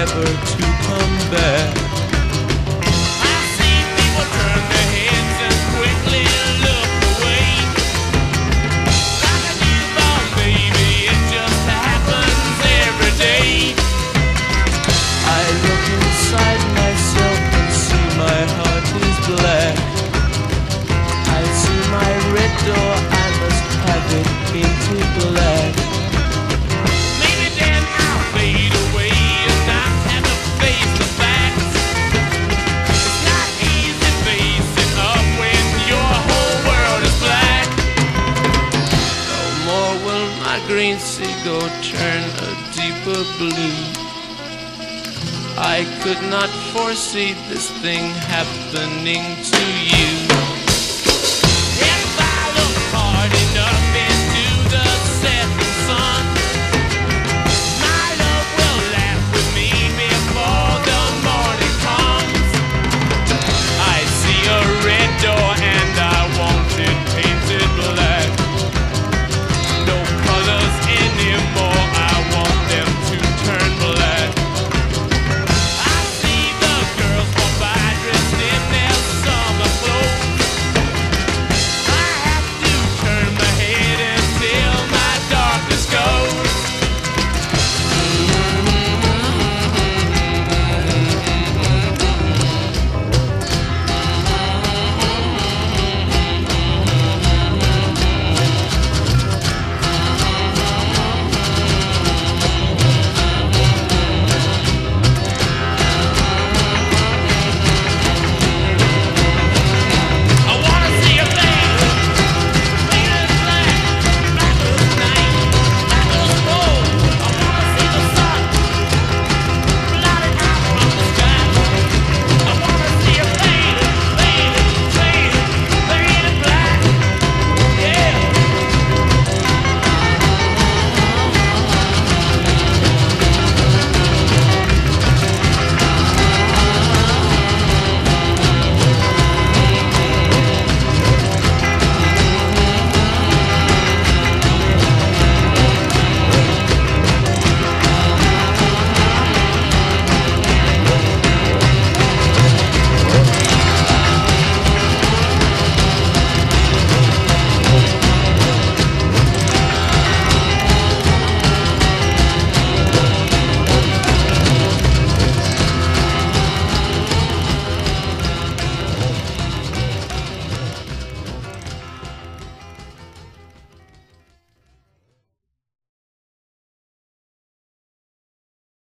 never to come back. I see people turn their heads and quickly look away. Like a newborn baby, it just happens every day. I look inside myself and see my heart is black. I see my red door, I must have it painted black. Maybe then I'll fade away and not have to face the facts. It's not easy facing up when your whole world is black. No more will my green seagull turn a deeper blue. I could not foresee this thing happening to you.